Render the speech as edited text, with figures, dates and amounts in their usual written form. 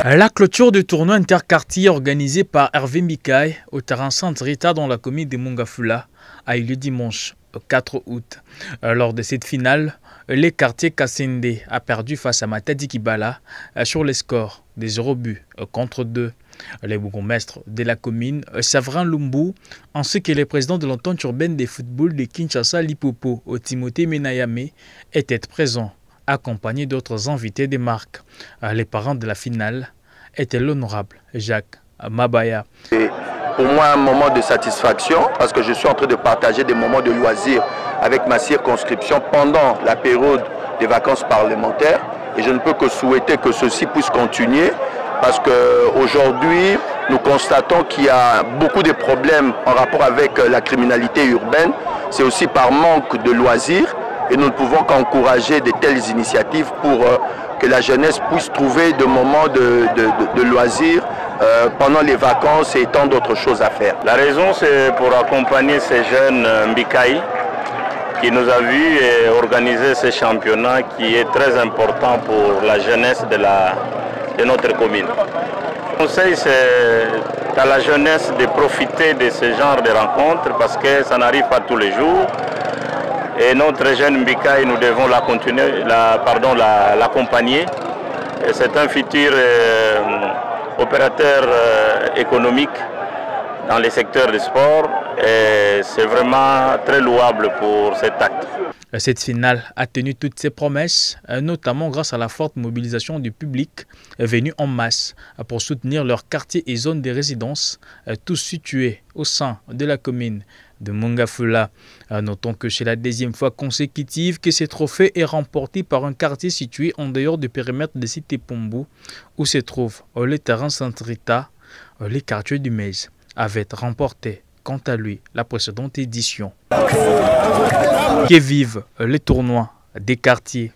La clôture du tournoi interquartier organisé par Hervé Mikaï au terrain Saint-Rita dans la commune de Mongafula a eu lieu dimanche 4 août. Lors de cette finale, les quartiers Kassende a perdu face à Matadi Kibala sur les scores des 0 buts contre 2. Les bourgmestres de la commune, Savrin Lumbu, ainsi que le président de l'entente urbaine de football de Kinshasa, Lipopo, Timothée Menayame, étaient présents, accompagnés d'autres invités des marques. Les parents de la finale étaient l'honorable Jacques Mabaya. Pour moi, un moment de satisfaction parce que je suis en train de partager des moments de loisirs avec ma circonscription pendant la période des vacances parlementaires. Et je ne peux que souhaiter que ceci puisse continuer parce qu'aujourd'hui, nous constatons qu'il y a beaucoup de problèmes en rapport avec la criminalité urbaine. C'est aussi par manque de loisirs et nous ne pouvons qu'encourager de telles initiatives pour que la jeunesse puisse trouver des moments de loisirs pendant les vacances et tant d'autres choses à faire. La raison, c'est pour accompagner ces jeunes Mbikaï qui nous a vus et organiser ce championnat qui est très important pour la jeunesse de notre commune. Le conseil, c'est à la jeunesse de profiter de ce genre de rencontres parce que ça n'arrive pas tous les jours. Et notre jeune Mbikaï, nous devons l'accompagner. C'est un futur opérateur économique dans les secteurs du sport et c'est vraiment très louable pour cet acte. Cette finale a tenu toutes ses promesses, notamment grâce à la forte mobilisation du public venu en masse pour soutenir leurs quartiers et zones de résidence, tous situés au sein de la commune de Mongafula. Notons que c'est la deuxième fois consécutive que ce trophée est remporté par un quartier situé en dehors du périmètre de Cité Pombo, où se trouve le terrain Saint-Rita. Les quartiers du Mez avaient remporté, quant à lui, la précédente édition. Que vive le tournoi des quartiers.